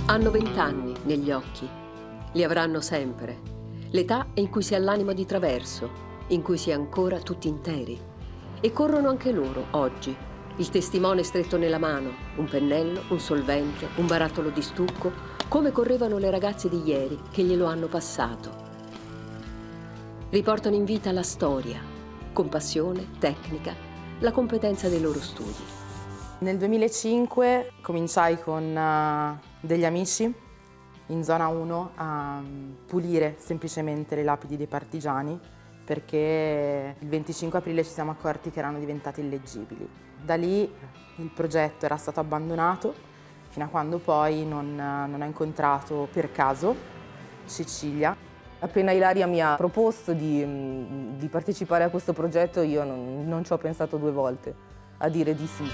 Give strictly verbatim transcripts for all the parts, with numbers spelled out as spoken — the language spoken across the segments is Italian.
Hanno vent'anni negli occhi, li avranno sempre. L'età in cui si ha l'animo di traverso, in cui si è ancora tutti interi. E corrono anche loro oggi, il testimone stretto nella mano, un pennello, un solvente, un barattolo di stucco, come correvano le ragazze di ieri che glielo hanno passato. Riportano in vita la storia, con passione, tecnica, la competenza dei loro studi. Nel duemilacinque cominciai con uh, degli amici in zona uno a um, pulire semplicemente le lapidi dei partigiani, perché il venticinque aprile ci siamo accorti che erano diventate illeggibili. Da lì il progetto era stato abbandonato fino a quando poi non, uh, non ho incontrato per caso Cecilia. Appena Ilaria mi ha proposto di, di partecipare a questo progetto, io non, non ci ho pensato due volte a dire di sì.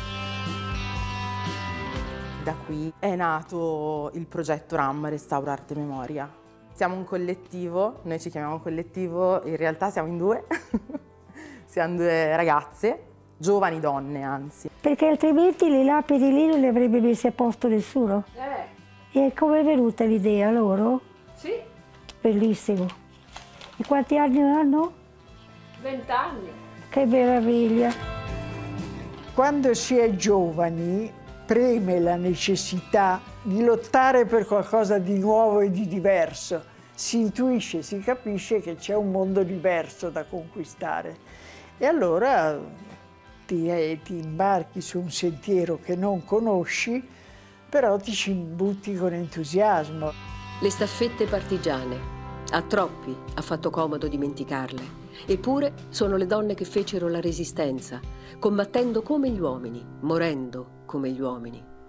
Da qui è nato il progetto RAM, Restaura Arte Memoria. Siamo un collettivo, noi ci chiamiamo collettivo, in realtà siamo in due. Siamo due ragazze, giovani donne anzi. Perché altrimenti le lapidi lì non le avrebbe messe a posto nessuno. Eh. E come è venuta l'idea loro? Sì. Bellissimo. E quanti anni hanno? Vent'anni. Che meraviglia. Quando si è giovani preme la necessità di lottare per qualcosa di nuovo e di diverso. Si intuisce, si capisce che c'è un mondo diverso da conquistare. E allora ti, eh, ti imbarchi su un sentiero che non conosci, però ti ci butti con entusiasmo. Le staffette partigiane. A troppi ha fatto comodo dimenticarle. Eppure sono le donne che fecero la resistenza, combattendo come gli uomini, morendo come gli uomini.